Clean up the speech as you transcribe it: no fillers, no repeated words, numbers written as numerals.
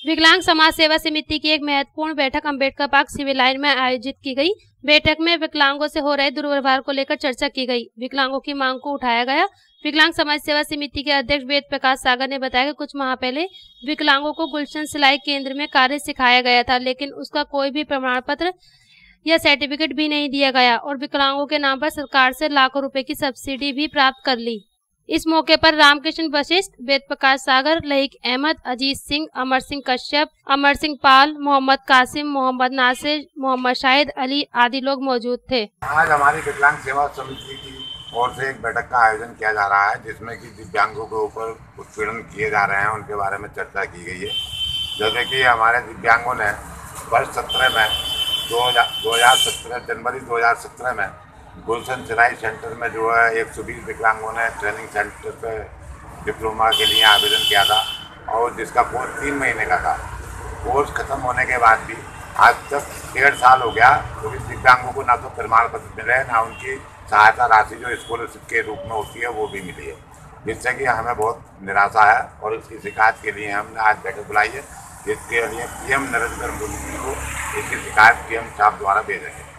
विकलांग समाज सेवा समिति की एक महत्वपूर्ण बैठक अम्बेडकर पार्क सिविल लाइन में आयोजित की गई। बैठक में विकलांगों से हो रहे दुर्व्यवहार को लेकर चर्चा की गई। विकलांगों की मांग को उठाया गया। विकलांग समाज सेवा समिति के अध्यक्ष वेद प्रकाश सागर ने बताया कि कुछ माह पहले विकलांगों को गुलशन सिलाई केंद्र में कार्य सिखाया गया था, लेकिन उसका कोई भी प्रमाण पत्र या सर्टिफिकेट भी नहीं दिया गया और विकलांगों के नाम पर सरकार से लाखों रुपए की सब्सिडी भी प्राप्त कर ली। इस मौके पर रामकृष्ण वशिष्ठ, वेद प्रकाश सागर, लहीक अहमद, अजीत सिंह, अमर सिंह कश्यप, अमर सिंह पाल, मोहम्मद कासिम, मोहम्मद नासिर, मोहम्मद शाहिद अली आदि लोग मौजूद थे। आज हमारी विकलांग सेवा समिति की ओर से एक बैठक का आयोजन किया जा रहा है, जिसमें कि दिव्यांगों के ऊपर उत्पीड़न किए जा रहे हैं, उनके बारे में चर्चा की गई है। जैसे कि हमारे दिव्यांगों ने वर्ष 17 में 2017 जनवरी 2017 में गुलशन सिलाई सेंटर में जो है 120 विकलांगों ने ट्रेनिंग सेंटर पे डिप्लोमा के लिए आवेदन किया था और जिसका कोर्स 3 महीने का था। कोर्स खत्म होने के बाद भी आज तक 1.5 साल हो गया, तो इस दिव्यांगों को ना तो प्रमाण पत्र मिले, ना उनकी सहायता राशि जो स्कॉलरशिप के रूप में होती है वो भी मिली है, जिससे कि हमें बहुत निराशा है और इसकी शिकायत के लिए हमने आज बैठक बुलाई है, जिसके लिए PM नरेंद्र मोदी जी को इसकी शिकायत PM साहब द्वारा भेजेंगे।